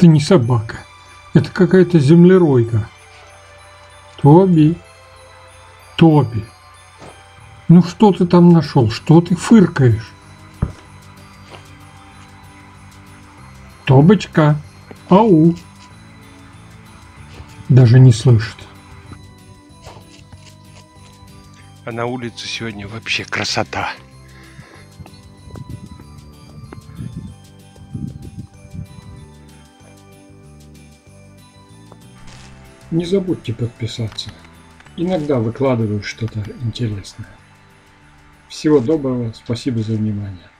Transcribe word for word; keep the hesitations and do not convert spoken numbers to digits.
Это не собака. Это какая-то землеройка. Тоби. Тоби. Ну что ты там нашел? Что ты фыркаешь? Тобочка. Ау. Даже не слышит. А на улице сегодня вообще красота. Не забудьте подписаться. Иногда выкладываю что-то интересное. Всего доброго. Спасибо за внимание.